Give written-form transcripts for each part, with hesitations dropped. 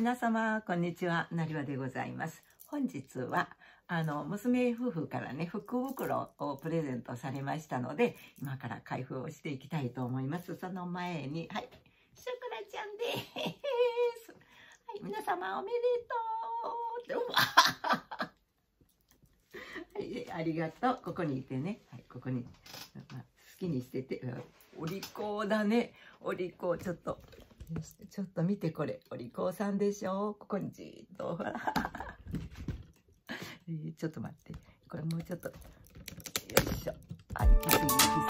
皆様こんにちは、なりわでございます。本日は娘夫婦からね、福袋をプレゼントされましたので、今から開封をしていきたいと思います。その前に、はい、ショコラちゃんです。はい、皆様おめでとう。はい、ありがとう。ここにいてね、はい、ここに、好きにしてて、お利口だね。お利口、ちょっと見てこれ。お利口さんでしょ。ここにじーっと、ほら。ちょっと待って。これもうちょっと。よいしょ。あ、いきそう。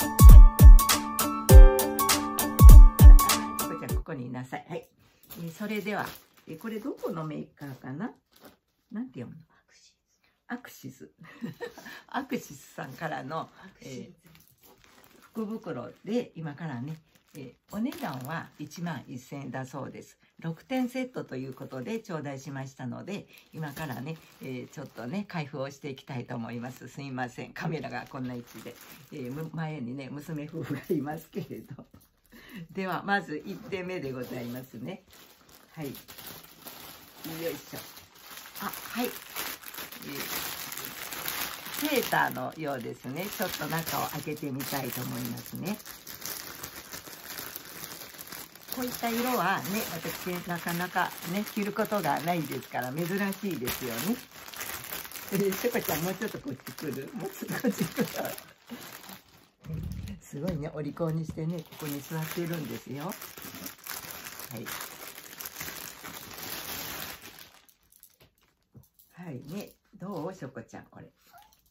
ここちゃん、ここにいなさい。はい。それでは、これどこのメーカーかな？なんて読むの？アクシス。アクシスさんからの、福袋で今からね、お値段は11,000円だそうです。6点セットということで頂戴しましたので、今からね、ちょっとね、開封をしていきたいと思います。すいません。カメラがこんな位置で。前にね、娘夫婦がいますけれど。では、まず1点目でございますね。はい。よいしょ。あ、はい。セーターのようですね。ちょっと中を開けてみたいと思いますね。こういった色はね、私なかなかね、着ることがないですから珍しいですよね。しょこちゃんもうちょっとこっち来る？もうちょっとこっち来る。すごいね、お利口にしてね、ここに座っているんですよ。はい。はいね、どう？しょこちゃん、これ。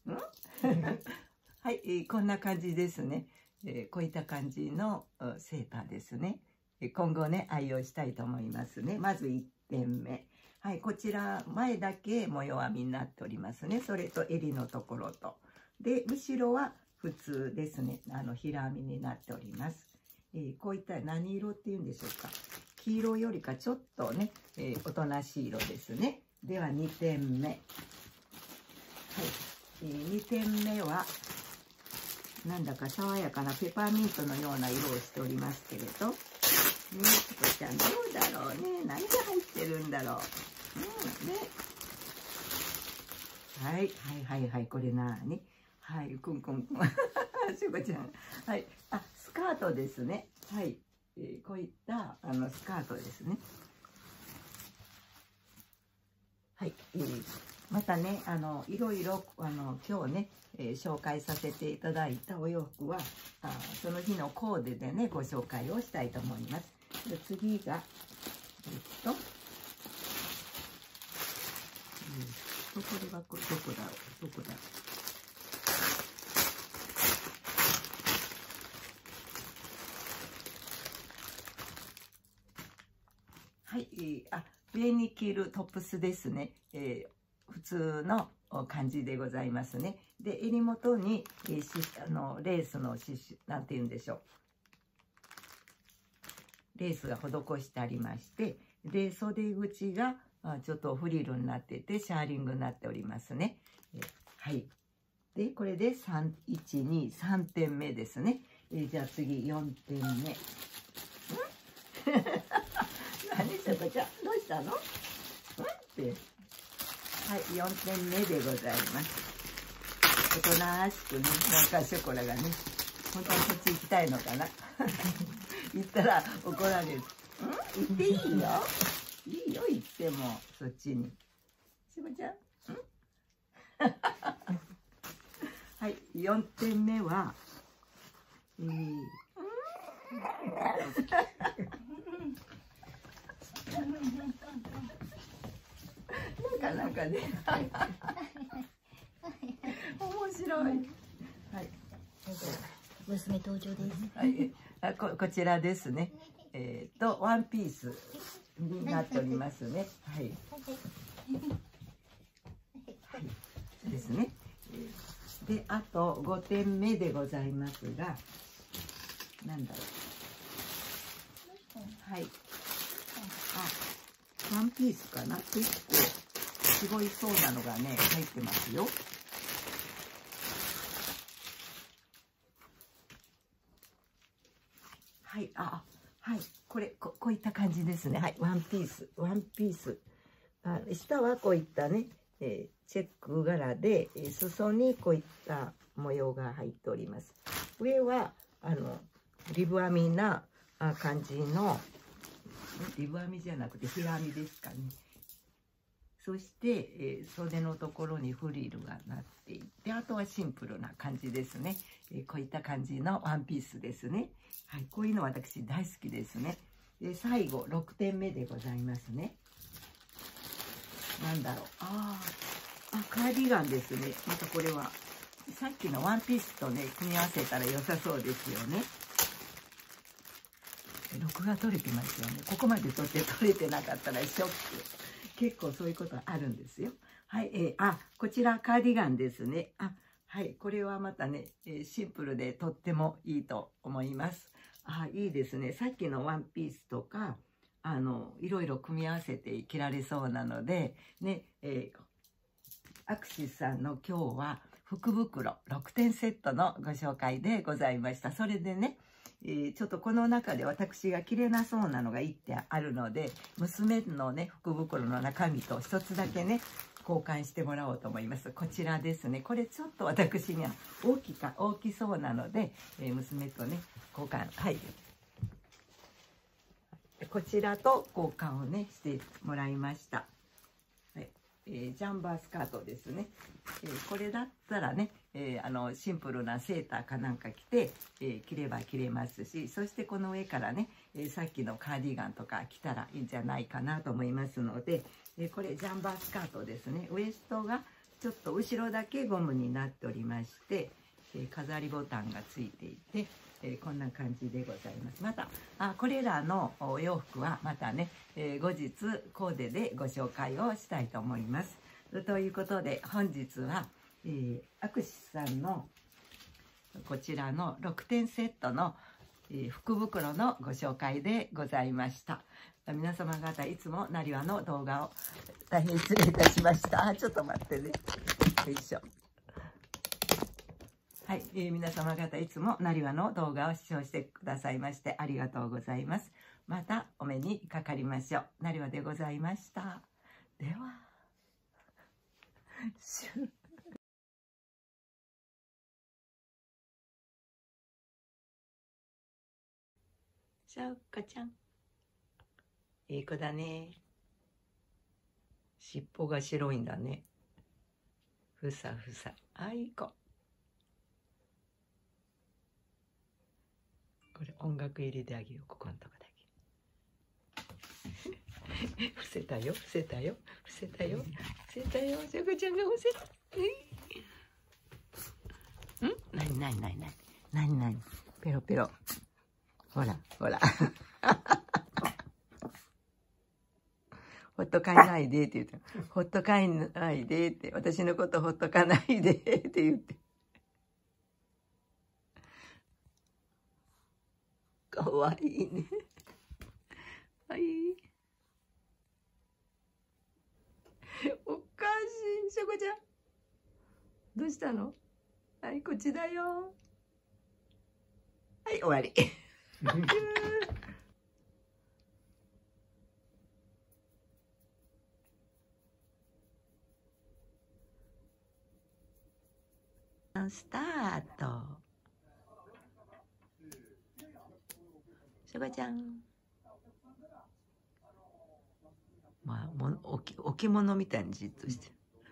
はい、こんな感じですね。こういった感じのセーターですね。今後ね、愛用したいと思いますね。まず1点目。はい、こちら、前だけ模様編みになっておりますね。それと襟のところと。で、後ろは普通ですね。平編みになっております。こういった何色っていうんでしょうか。黄色よりかちょっとね、おとなしい色ですね。では2点目。はい、2点目は、なんだか爽やかなペパーミントのような色をしておりますけれど、ね、しこちゃんどうだろうね。何が入ってるんだろう。ね。はい、これなに？はい、くん。しこちゃん。はい、あ、スカートですね。はい、こういったスカートですね。はい、またね、いろいろ今日ね、紹介させていただいたお洋服はその日のコーデでね、ご紹介をしたいと思います。で、次がこれはどこだろう。はい、上に着るトップスですね。普通の感じでございますね。で、襟元にレースのなんて言うんでしょう。レースが施してありまして、で、袖口がちょっとフリルになってて、シャーリングになっておりますね。はい。で、これで3点目ですね。じゃあ次4点目。何しょこちゃん、どうしたの？って。はい、4点目でございます。おとなしくね、なんかショコラがね、本当はそっち行きたいのかな。行ったら怒られる。行っていいよ。いいよ、行っても、そっちに。しこちゃん。はい、4点目は、なんかね、面白い。はい。 娘登場です。 はい、こちらですね。ワンピースになっておりますね。はい。はい。ですね。で、あと5点目でございますが、なんだろう。はい。ワンピースかな。結構すごいそうなのがね、入ってますよ。はい、はい、ここういった感じですね。はい、ワンピース。下はこういったね、チェック柄で、裾にこういった模様が入っております。上はリブ編みな感じの、リブ編みじゃなくて平編みですかね。そして、袖のところにフリルがなっていて、あとはシンプルな感じですね。こういった感じのワンピースですね。はい、こういうの私大好きですね。で、最後6点目でございますね。なんだろう。カーディガンですね。またこれはさっきのワンピースとね組み合わせたら良さそうですよね。録画取れてますよね。ここまで撮れてなかったらショック。結構そういうことあるんですよ。はい、こちらカーディガンですね。はい、これはまたね、シンプルでとってもいいと思います。いいですね。さっきのワンピースとか、いろいろ組み合わせて着られそうなので、ね、アクシスさんの今日は福袋6点セットのご紹介でございました。それでね、ちょっとこの中で私が着れなそうなのが1点あるので、娘のね、福袋の中身と一つだけね、交換してもらおうと思います。こちらですね。これちょっと私には大きそうなので、娘とね、交換、はい。こちらと交換をね、してもらいました。はい。ジャンバースカートですね。これだったらね、シンプルなセーターかなんか着て、着れば着れますし、そしてこの上からね、さっきのカーディガンとか着たらいいんじゃないかなと思いますので、これジャンバースカートですね。ウエストがちょっと後ろだけゴムになっておりまして、飾りボタンがついていて、こんな感じでございます。またこれらのお洋服はまたね、後日コーデでご紹介をしたいと思います。ということで本日は、アクシスさんのこちらの6点セットの、福袋のご紹介でございました。皆様方いつもなにわの動画を大変失礼いたしました。ちょっと待ってね。よいしょ。はい、皆様方いつもなにわの動画を視聴してくださいましてありがとうございます。またお目にかかりましょう。なにわでございました。では。しょうこちゃん。いい子だね。尻尾が白いんだね。ふさふさ。いい子。これ音楽入れてあげよう。ここのとこだけ。伏せたよ。伏せたよ。伏せたよ。伏せたよ。しょうこちゃんが伏せた。なに。ペロペロ。ほら。ほっとかないでって言って。ほっとかないでって。私のことほっとかないでって言って。かわいいね。はい。おかしい。しょこちゃん。どうしたの？はい、こっちだよ。はい、終わり。スタート。しょこちゃん。置物みたいにじっとしてる。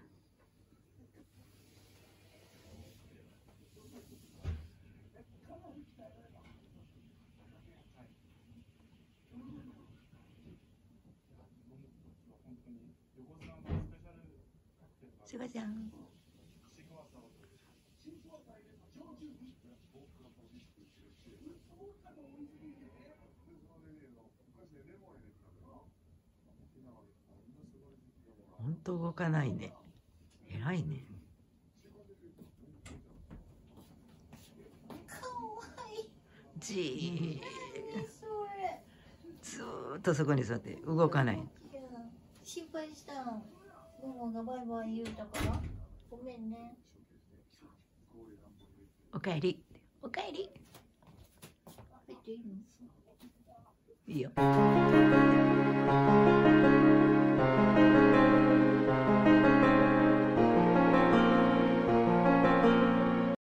しばちゃん。本当動かないね。偉いね。じーっとそこに座って動かない。 心配した。ももがバイバイ言うたからごめんね。 おかえり。おかえり。 入っていいの？ いいよ。